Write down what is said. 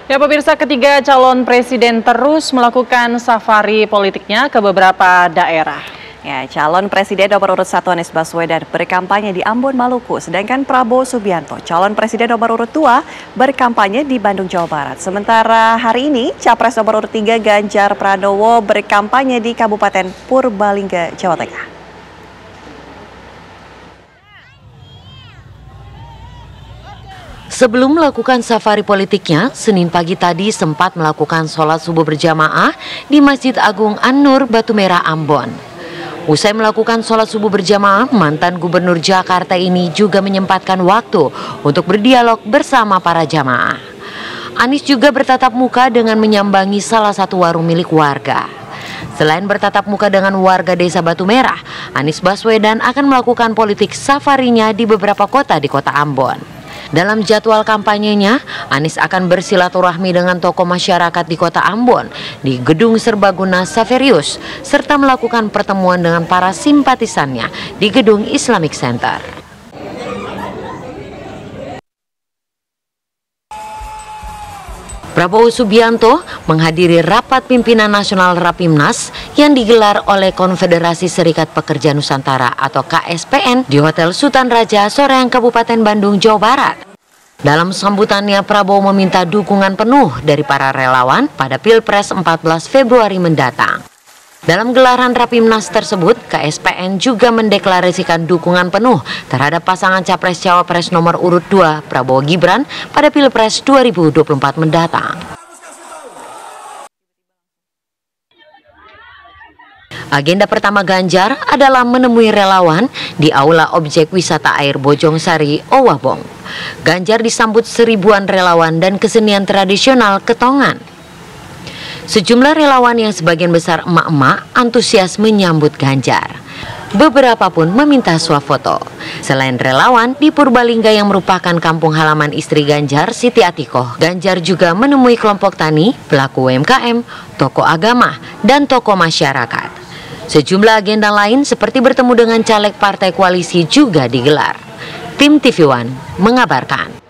Ya pemirsa, ketiga calon presiden terus melakukan safari politiknya ke beberapa daerah. Ya, calon presiden nomor urut 1 Anies Baswedan berkampanye di Ambon, Maluku. Sedangkan Prabowo Subianto, calon presiden nomor urut 2, berkampanye di Bandung, Jawa Barat. Sementara hari ini, capres nomor urut 3 Ganjar Pranowo berkampanye di Kabupaten Purbalingga, Jawa Tengah. Sebelum melakukan safari politiknya, Senin pagi tadi sempat melakukan sholat subuh berjamaah di Masjid Agung An-Nur, Batu Merah, Ambon. Usai melakukan sholat subuh berjamaah, mantan Gubernur Jakarta ini juga menyempatkan waktu untuk berdialog bersama para jamaah. Anies juga bertatap muka dengan menyambangi salah satu warung milik warga. Selain bertatap muka dengan warga desa Batu Merah, Anies Baswedan akan melakukan politik safarinya di beberapa kota di kota Ambon. Dalam jadwal kampanyenya, Anies akan bersilaturahmi dengan tokoh masyarakat di kota Ambon di Gedung Serbaguna Saverius, serta melakukan pertemuan dengan para simpatisannya di Gedung Islamic Center. Prabowo Subianto menghadiri rapat pimpinan nasional Rapimnas yang digelar oleh Konfederasi Serikat Pekerja Nusantara atau KSPN di Hotel Sultan Raja, Soreang, Kabupaten Bandung, Jawa Barat. Dalam sambutannya, Prabowo meminta dukungan penuh dari para relawan pada Pilpres 14 Februari mendatang. Dalam gelaran Rapimnas tersebut, KSPN juga mendeklarasikan dukungan penuh terhadap pasangan Capres-Cawapres nomor urut 2 Prabowo Gibran pada Pilpres 2024 mendatang. Agenda pertama Ganjar adalah menemui relawan di Aula Objek Wisata Air Bojongsari, Owabong. Ganjar disambut seribuan relawan dan kesenian tradisional Ketongan. Sejumlah relawan yang sebagian besar emak-emak antusias menyambut Ganjar. Beberapa pun meminta swafoto. Selain relawan, di Purbalingga yang merupakan kampung halaman istri Ganjar, Siti Atikoh, Ganjar juga menemui kelompok tani, pelaku UMKM, tokoh agama, dan tokoh masyarakat. Sejumlah agenda lain seperti bertemu dengan caleg partai koalisi juga digelar. Tim TV One mengabarkan.